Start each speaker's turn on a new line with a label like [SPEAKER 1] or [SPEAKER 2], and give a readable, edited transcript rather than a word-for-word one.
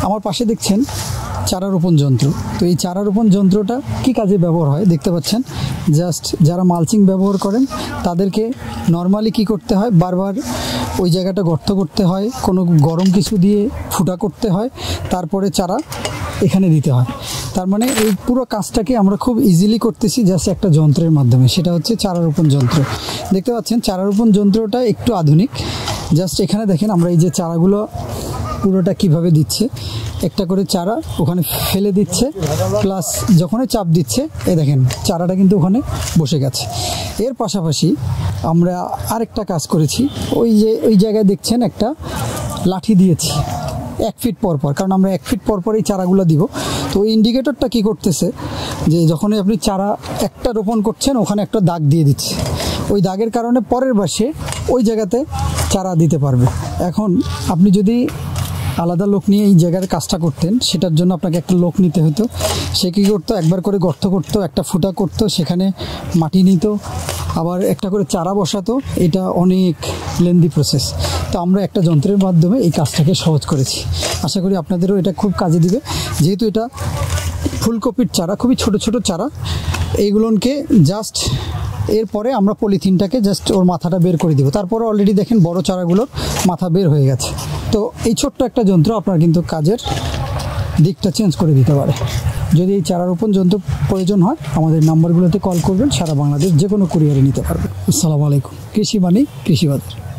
[SPEAKER 1] আমার পাশে দেখছেন চারা রোপণ যন্ত্র। তো এই চারা রোপণ যন্ত্রটা কি কাজে ব্যবহার হয় দেখতে পাচ্ছেন। জাস্ট যারা মালচিং ব্যবহার করেন তাদেরকে নর্মালি কি করতে হয়, বারবার ওই জায়গাটা গর্ত করতে হয়, কোনো গরম কিছু দিয়ে ফুটা করতে হয়, তারপরে চারা এখানে দিতে হয়। তার মানে এই পুরো কাজটাকে আমরা খুব ইজিলি করতেছি জাস্ট একটা যন্ত্রের মাধ্যমে, সেটা হচ্ছে চারা রোপণ যন্ত্র। দেখতে পাচ্ছেন চারা রোপণ যন্ত্রটা একটু আধুনিক। জাস্ট এখানে দেখেন আমরা এই যে চারাগুলো পুরোটা কিভাবে দিচ্ছে, একটা করে চারা ওখানে ফেলে দিচ্ছে, প্লাস যখনই চাপ দিচ্ছে এই দেখেন চারাটা কিন্তু ওখানে বসে গেছে। এর পাশাপাশি আমরা আরেকটা কাজ করেছি, ওই জায়গায় দেখছেন একটা লাঠি দিয়েছি 1 ফিট পর পর, কারণ আমরা 1 ফিট পর পর এই চারাগুলো দিব। তো ওই ইন্ডিকেটরটা কী করতেছে যে যখনই আপনি চারা একটা রোপণ করছেন ওখানে একটা দাগ দিয়ে দিচ্ছে, ওই দাগের কারণে পরের বাসে ওই জায়গাতে চারা দিতে পারবে। এখন আপনি যদি আলাদা লোক নিয়ে এই জায়গার কাজটা করতেন, সেটার জন্য আপনাকে একটা লোক নিতে হতো। সে কী করতো, একবার করে গর্ত করতো, একটা ফুটা করতো, সেখানে মাটি নিত, আবার একটা করে চারা বসাতো। এটা অনেক লেন্দি প্রসেস। তো আমরা একটা যন্ত্রের মাধ্যমে এই কাজটাকে সহজ করেছি। আশা করি আপনাদেরও এটা খুব কাজে দিবে। যেহেতু এটা ফুলকপির চারা, খুবই ছোট ছোট চারা, এইগুলোকে জাস্ট এরপরে আমরা পলিথিনটাকে জাস্ট ওর মাথাটা বের করে দিব। তারপরে অলরেডি দেখেন বড় চারাগুলোর মাথা বের হয়ে গেছে। তো এই ছোট্ট একটা যন্ত্র আপনার কিন্তু কাজের দিকটা চেঞ্জ করে দিতে পারে। যদি এই চারা রোপণ যন্ত্র প্রয়োজন হয় আমাদের নাম্বারগুলোতে কল করবেন, সারা বাংলাদেশ যে কোনো কুরিয়ারে নিতে পারবেন। আসসালামু আলাইকুম। কৃষি মানে কৃষি বাজার।